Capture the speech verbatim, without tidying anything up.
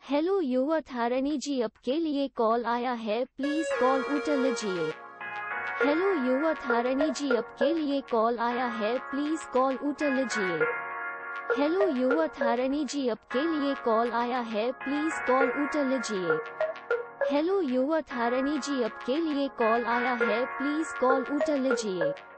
Hello युवधारणी जी, आपके लिए call आया है, प्लीज कॉल उठा लीजिए। हेलो युवधारणी जी, आपके लिए कॉल आया है, प्लीज कॉल उठा लीजिए। हेलो युवधारणी जी, आपके लिए कॉल आया है, प्लीज कॉल उठा लीजिए। हेलो युवधारणी जी, आपके लिए कॉल आया है, प्लीज कॉल उठा लीजिए।